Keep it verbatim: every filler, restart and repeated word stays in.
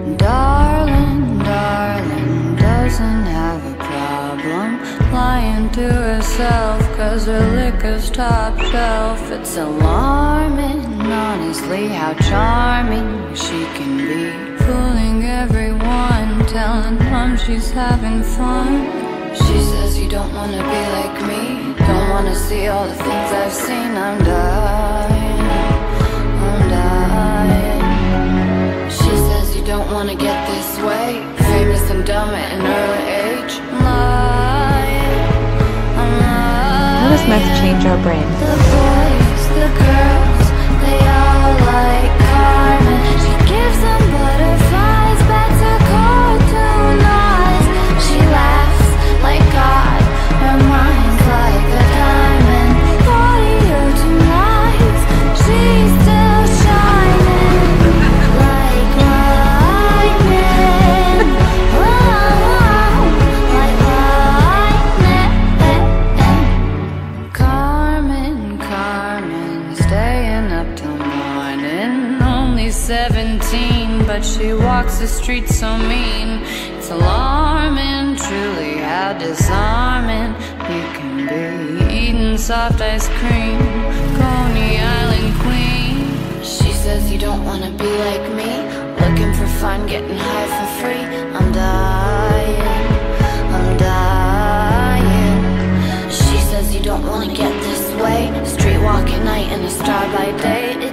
Darling, darling, doesn't have a problem lying to herself, cause her liquor's top shelf. It's alarming, honestly, how charming she can be, fooling everyone, telling them she's having fun. She says you don't wanna be like me, don't wanna see all the things I've seen. I'm dying, I'm dying. She says you don't wanna get this way, famous and dumb at an early age. I'm lying, I'm lying. How does meth change our brain? The boys, the girls, they all like Carmen. She gives them butterflies, bets her cartoon eyes. She laughs like God, her mind's like a diamond. Body of two lights, she's still shining like lightning. Whoa, like lightning. Carmen, Carmen, staying up till morning. Only seventeen, but she walks the streets so mean. It's alarming, truly, how disarming you can be. Eating soft ice cream, Coney Island queen. She says you don't wanna be like me, looking for fun, getting high for free. I'm dying, I'm dying. She says you don't wanna get this way, street walk at night and a starlight day.